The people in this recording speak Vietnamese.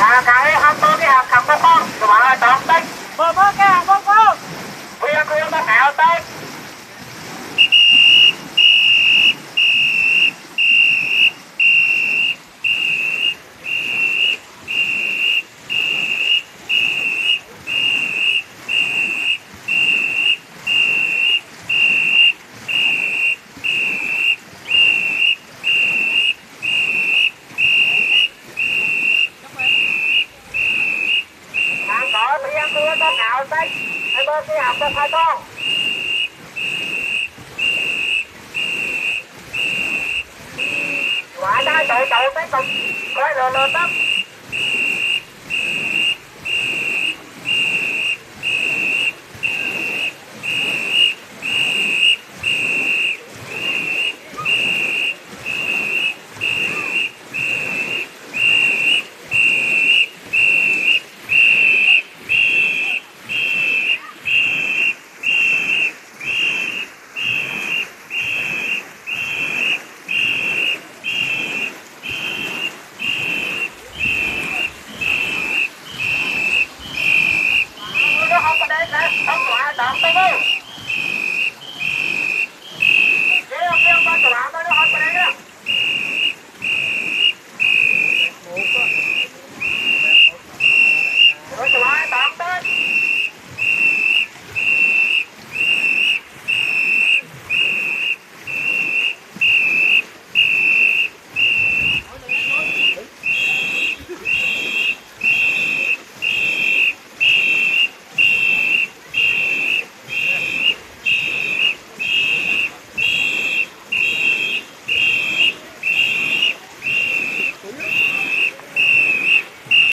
cái hot tô cái hàng không có các bạn ơi chọn tích Bơ cái hàng không có. bây giờ tôi đã kẹo tích hàng cỏ bây giờ tôi đã kẹo tích hai bơ cái hàng không hai tô quả trái tụ tích coi rồi lên đó